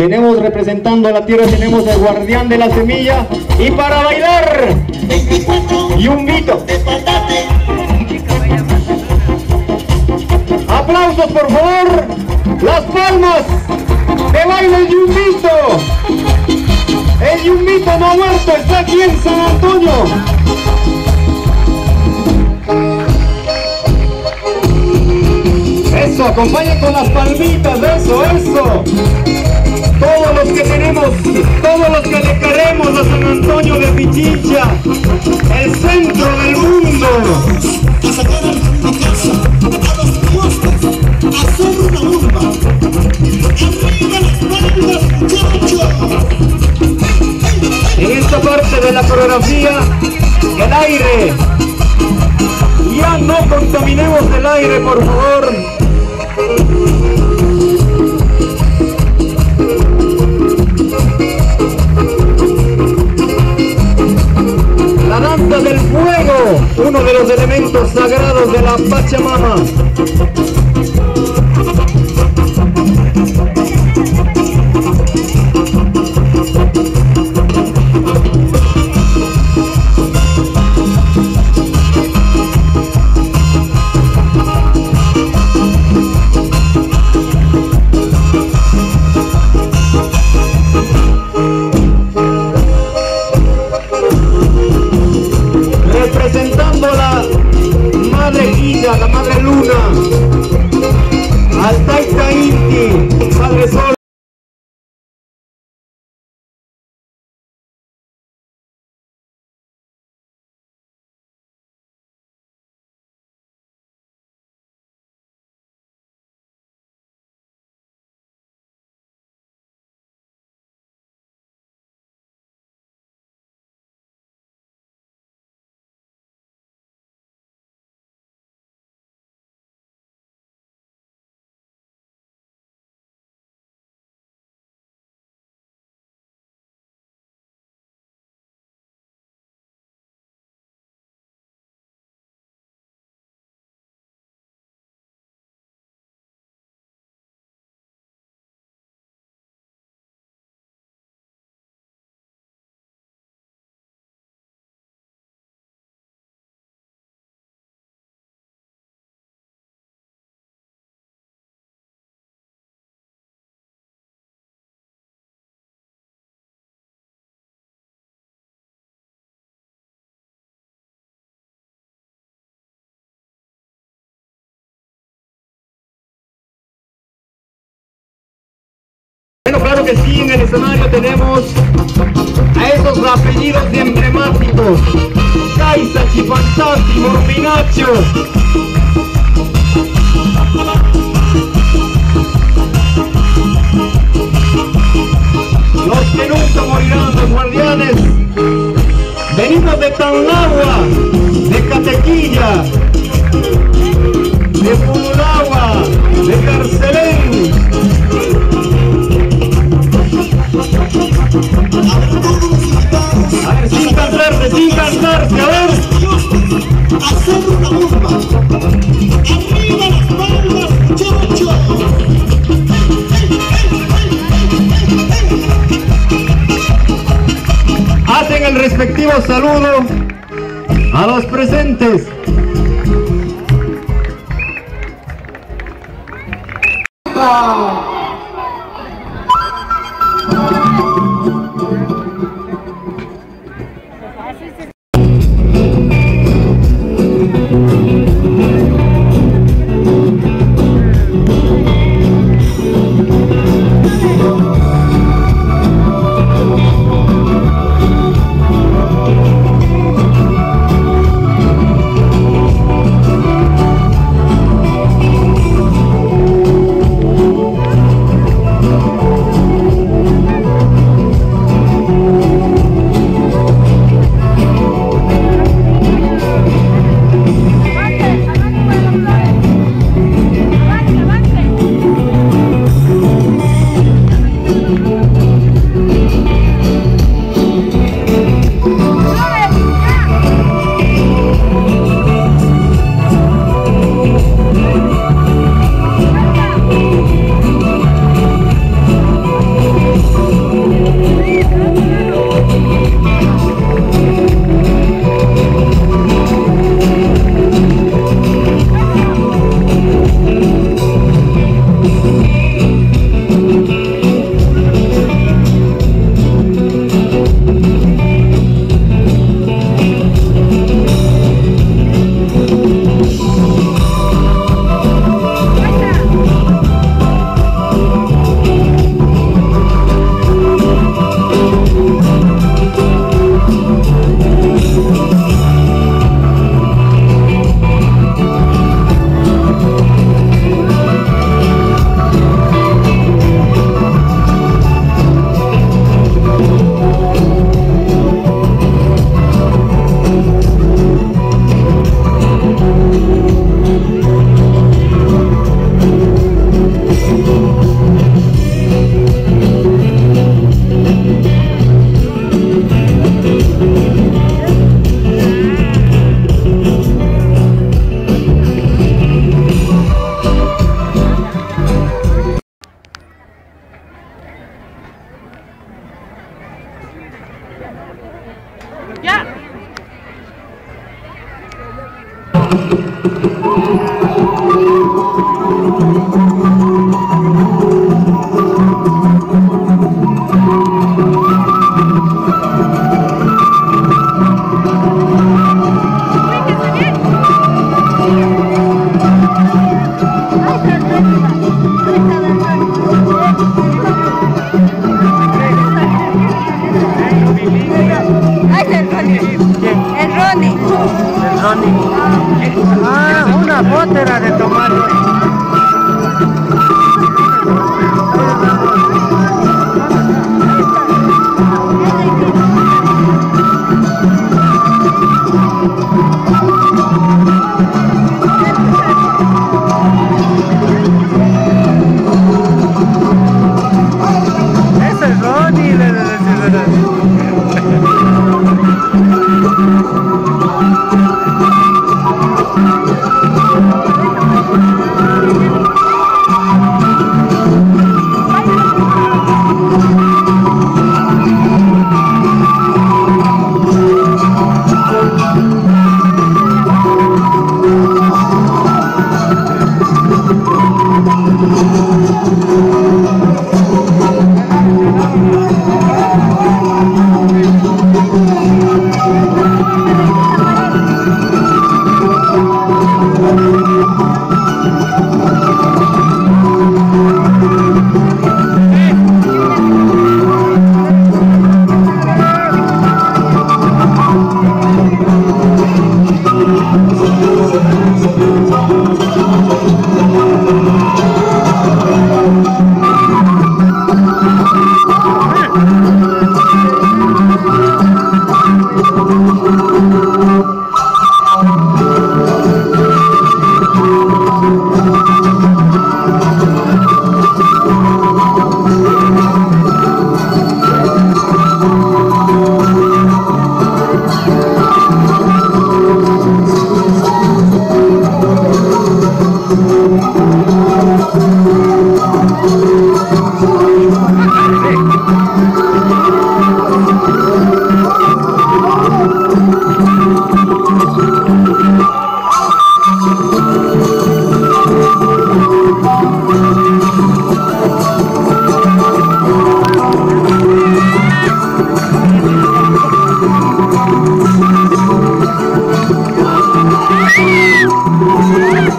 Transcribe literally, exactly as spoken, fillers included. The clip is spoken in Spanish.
Tenemos representando a la tierra, tenemos al guardián de la semilla. Y para bailar, Yumbito. Aplausos por favor. Las palmas. Que baile el Yumbito. El Yumbito no ha muerto, está aquí en San Antonio. Eso, acompañen con las palmitas, eso, eso. Todos los que tenemos, todos los que le queremos a San Antonio de Pichincha, el centro del mundo. A sacar a mi casa, a los postes, a hacer una urba. Arriba las palmas, muchachos. En esta parte de la coreografía, el aire. Ya no contaminemos el aire, por favor. La danza del fuego, uno de los elementos sagrados de la Pachamama. Representando la madre Guilla, la madre Luna, al Taita Inti, Padre Sol. Bueno, claro que sí, en el escenario tenemos a esos apellidos de emblemáticos: Caiza, Chipantati, Morminacho. Los que nunca morirán, los guardianes. Venimos de Tanagua, de Catequilla, de Pululagua, de Carcelén. A ver, sin cansarse, sin cansarse, a ver. Hacer una urba. Arriba las palmas, muchachos. Hacen el respectivo saludo a los presentes. Ah, una botera de tomate. Ese es Ronnie, le Thank you.